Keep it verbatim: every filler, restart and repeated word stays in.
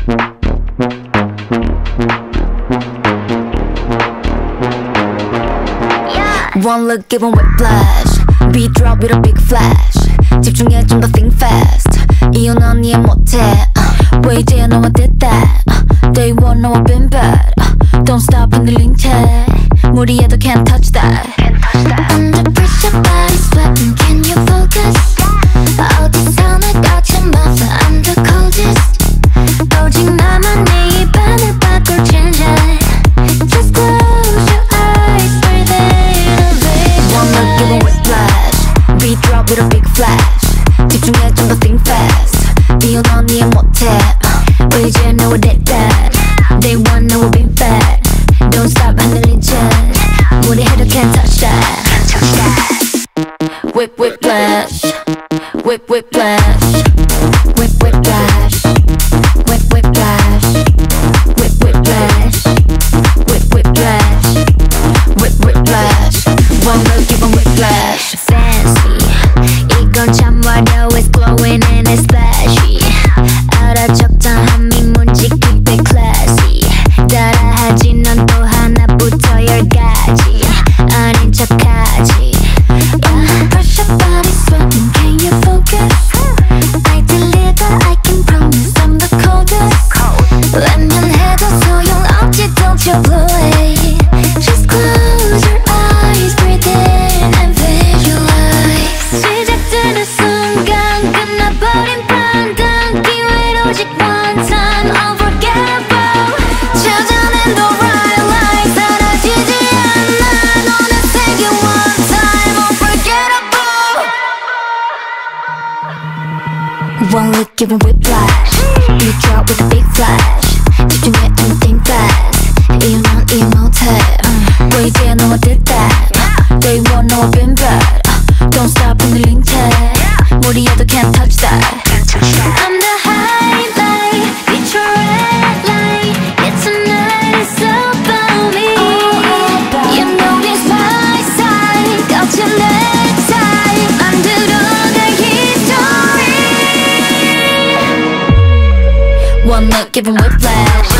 One look, give 'em whiplash. Beat drop with a big flash. 집중해 좀 더 think fast. 이유 넌 이해 못해. uh, 왜 이제야 너와 did that. uh, Day one 너와 been bad. uh, Don't stop 흔들린 채 무리해도 can't touch that. Under pressure, body sweating. Can you focus? 어디서 날 거친 맘도 I'm the coldest. 오직 나만 내 입안을 바꿀 change it. Just close your eyes, breathe in, elevate. One look, give 'em whiplash. Beat drop with a big flash. 집중해 좀 더 think fast. 이유 넌 이해 못해. uh, 왜 이제 너와 did that. Day one 너와 been bad. Don't stop 흔들린 채 무리해도 can't touch that. Whip whiplash. Whip whiplash. Whip whiplash. Whip whiplash. Whip whiplash. Whip whiplash. Whip whiplash. One look, give 'em whiplash. Fancy. 이건 참 화려해. It's glowing and it's flashy. 알아 적당한 미문지 keep it classy. 따라하지 넌 또 하나부터 열까지 아닌 척하지. Under pressure, body sweating. Can you focus? I deliver, I can promise I'm the coldest. 외면해도 소용없지, don't you blow it. Just close your eyes, breathe in and visualize. 시작되는 순간 끝나버린 판단 기회는 오직 one time unforgettable. 찾아낸 the right line 사라지지 않아 너는 세계 one time unforgettable. One look, give 'em whiplash. Beat drop with a big flash. 집중해 좀 think fast. 이유 넌 이해 못해. uh, 왜 이제 너와 did that. uh, Day one 너와 been bad. uh, Don't stop 흔들린 채 무리해도 can't touch that. I'm the highlight, it's your red light. It's tonight, it's about me. You know it's my side, 거친 내 time. 만들어갈 history. One look, give 'em whiplash.